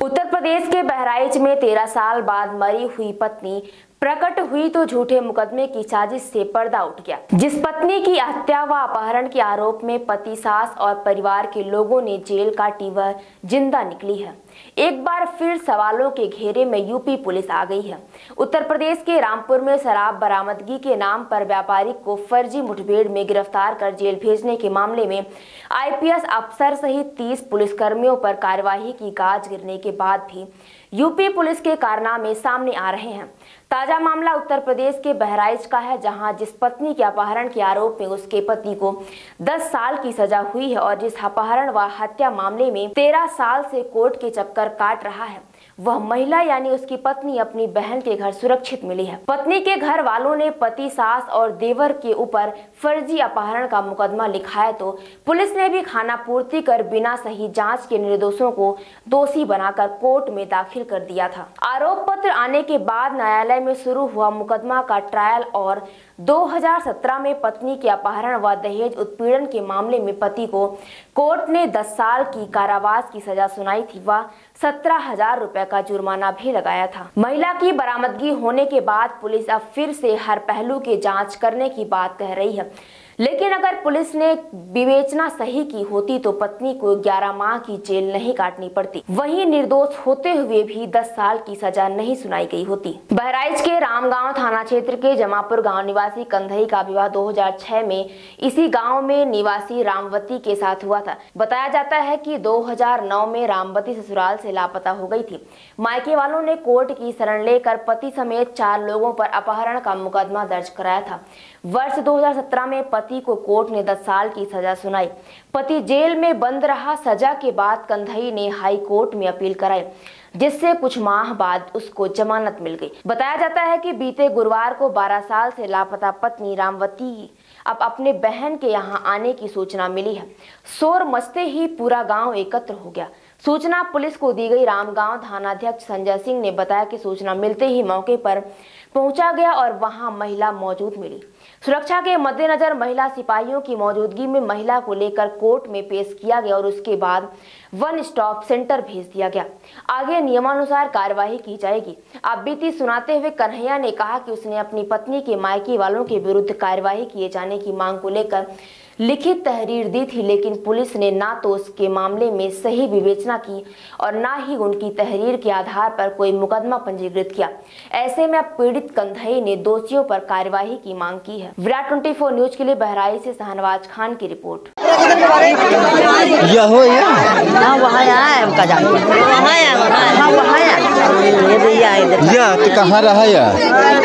उत्तर प्रदेश के बहराइच में 13 साल बाद मरी हुई पत्नी प्रकट हुई तो झूठे मुकदमे की साजिश से पर्दा उठ गया। जिस पत्नी की हत्या व अपहरण के आरोप में पति, सास और परिवार के लोगों ने जेल काटी वह जिंदा निकली है। एक बार फिर सवालों के घेरे में यूपी पुलिस आ गई है। उत्तर प्रदेश के रामपुर में शराब बरामदगी के नाम पर व्यापारी को फर्जी मुठभेड़ में गिरफ्तार कर जेल भेजने के मामले में आईपीएस अफसर सहित 30 पुलिसकर्मियों पर कार्यवाही की गाज गिरने के बाद भी यूपी पुलिस के कारनामे सामने आ रहे हैं। ताजा मामला उत्तर प्रदेश के बहराइच का है, जहां जिस पत्नी के अपहरण के आरोप में उसके पति को 10 साल की सजा हुई है और जिस अपहरण व हत्या मामले में 13 साल से कोर्ट के चक्कर काट रहा है, वह महिला यानी उसकी पत्नी अपनी बहन के घर सुरक्षित मिली है। पत्नी के घर वालों ने पति, सास और देवर के ऊपर फर्जी अपहरण का मुकदमा लिखाया तो पुलिस ने भी खानापूर्ति कर बिना सही जांच के निर्दोषों को दोषी बनाकर कोर्ट में दाखिल कर दिया था। आरोप पत्र आने के बाद न्यायालय में शुरू हुआ मुकदमा का ट्रायल और 2017 में पत्नी के अपहरण व दहेज उत्पीड़न के मामले में पति को कोर्ट ने 10 साल की कारावास की सजा सुनाई थी व 17,000 रुपए का जुर्माना भी लगाया था। महिला की बरामदगी होने के बाद पुलिस अब फिर से हर पहलू की जांच करने की बात कह रही है, लेकिन अगर पुलिस ने विवेचना सही की होती तो पत्नी को 11 माह की जेल नहीं काटनी पड़ती। वहीं निर्दोष होते हुए भी 10 साल की सजा नहीं सुनाई गई होती। बहराइच के रामगांव थाना क्षेत्र के जमापुर गांव निवासी कंधई का विवाह 2006 में इसी गांव में निवासी रामवती के साथ हुआ था। बताया जाता है कि 2009 में रामवती ससुराल से लापता हो गई थी। मायके वालों ने कोर्ट की शरण लेकर पति समेत 4 लोगों पर अपहरण का मुकदमा दर्ज कराया था। वर्ष 2017 में पति को कोर्ट ने 10 साल की सजा सुनाई। पति जेल में बंद रहा। सजा के बाद कंधई ने हाई कोर्ट में अपील कराई, जिससे कुछ माह बाद उसको जमानत मिल गई। बताया जाता है कि बीते गुरुवार को 12 साल से लापता पत्नी रामवती अब अपने बहन के यहां आने की सूचना मिली है। शोर मचते ही पूरा गांव एकत्र हो गया। सूचना पुलिस को दी गई। रामगांव थानाध्यक्ष संजय सिंह ने बताया कि सूचना मिलते ही मौके पर पहुंचा गया और वहां महिला मौजूद मिली। सुरक्षा के मद्देनजर महिला सिपाहियों की मौजूदगी में महिला को लेकर कोर्ट में पेश किया गया और उसके बाद 1 स्टॉप सेंटर भेज दिया गया। आगे नियमानुसार कार्यवाही की जाएगी। अब बीती सुनाते हुए कन्हैया ने कहा कि उसने अपनी पत्नी के मायके वालों के विरुद्ध कार्यवाही किए जाने की मांग को लेकर लिखित तहरीर दी थी, लेकिन पुलिस ने ना तो उसके मामले में सही विवेचना की और ना ही उनकी तहरीर के आधार पर कोई मुकदमा पंजीकृत किया। ऐसे में अब पीड़ित कंधई ने दोषियों पर कार्यवाही की मांग की है। विराट 24 न्यूज के लिए बहराइच से शाहनवाज खान की रिपोर्ट। कहाँ रहा यार?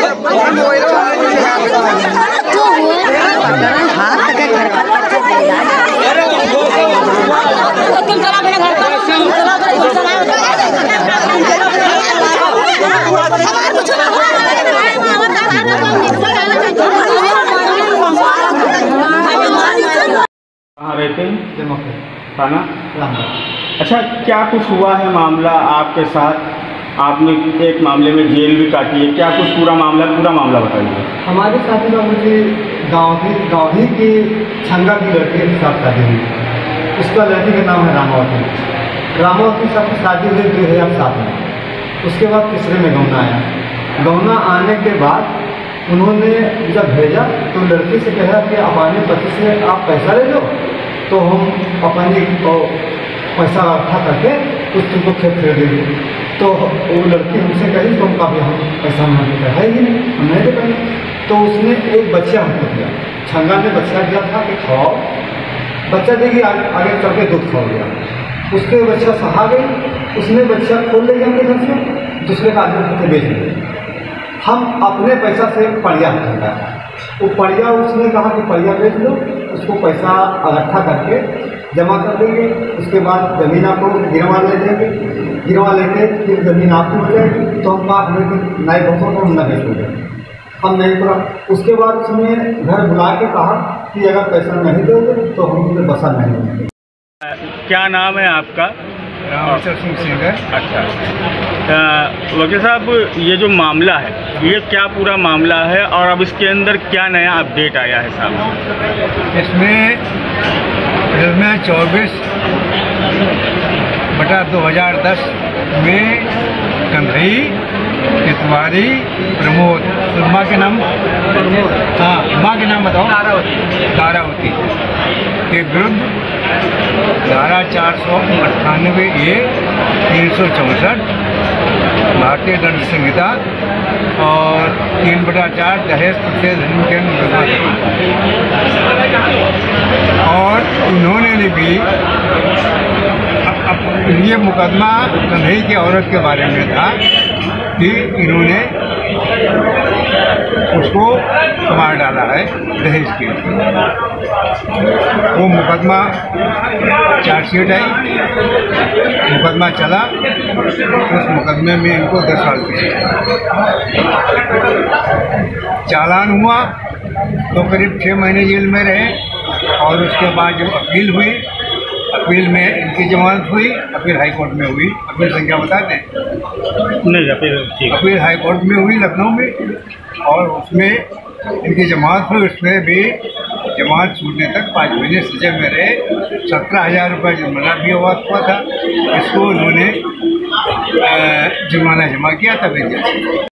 कहाँ रहते हैं? थाना। अच्छा, क्या कुछ हुआ है मामला आपके साथ? आपने एक मामले में जेल भी काटी है, क्या कुछ पूरा मामला बताइए। हमारे साथी का मुझे गाँव ही के छंगा की लड़के के साथ शादी हुई। उसका लड़की का नाम है रामावती साथ शादी हुई 2007 में। उसके बाद तीसरे में गौना आया। गौना आने के बाद उन्होंने जब भेजा तो लड़की से कहा कि अपने पति से आप पैसा ले लो तो हम अपने पैसा इकट्ठा करके कुछ तुमको खेत खरीद देंगे। तो वो लड़की हमसे कही तो उनका भी हम पैसा नहीं है ही नहीं, हम नहीं दे पाएंगे। तो उसने एक बच्चा हमको दिया। छंगा ने बच्चा दिया था कि खाओ, बच्चा देगी आगे चल के दूध खाओ गया। उसके बच्चा सहा गई, उसने बच्चा खोल ले गया अपने घर से, दूसरे का आदमी को बेच दिया। हम अपने पैसा से पड़िया खरीदा। वो पड़िया उसने कहा कि पड़िया बेच लो, उसको पैसा इकट्ठा करके जमा कर देंगे। उसके बाद ज़मीन आपको गिरवा ले देंगे, गिरवा लेके फिर ज़मीन आपकी हो जाएगी। तो हम कहा नए बच्चों को हम न बेच देंगे, हम नहीं पूरा। उसके बाद उसने घर बुला के कहा कि अगर पैसा नहीं दोगे तो हम उसे बसा नहीं देंगे। क्या नाम है आपका? रामचंद्र सिंह है। अच्छा, वकील साहब, ये जो मामला है ये क्या पूरा मामला है और अब इसके अंदर क्या नया अपडेट आया है साहब? इसमें 24/2010 में कन्हई, तिवारी, प्रमोद, माँ के नाम, हाँ माँ के नाम बताओ। तारावती के विरुद्ध धारा 498A 364 भारतीय दंड संहिता और 3/4 दहेज प्रतिषेध के मुकदमा और उन्होंने भी ये मुकदमा कन्हई की औरत के बारे में था कि इन्होंने उसको मार डाला है दहेज के लिए। वो मुकदमा चार्जशीट आई, मुकदमा चला, उस मुकदमे में इनको 10 साल की चालान हुआ तो करीब 6 महीने जेल में रहे और उसके बाद जब अपील हुई, अपील में इनकी जमानत हुई, अपील हाई कोर्ट में हुई। अपील संख्या बता दें? नहीं, अपील हाई कोर्ट में हुई लखनऊ में और उसमें इनकी जमानत हुई। उसमें भी जमानत छूटने तक 5 महीने सजा में रहे। 17,000 रुपये जुर्माना भी हुआ था। इसको उन्होंने जुर्माना जमा किया था।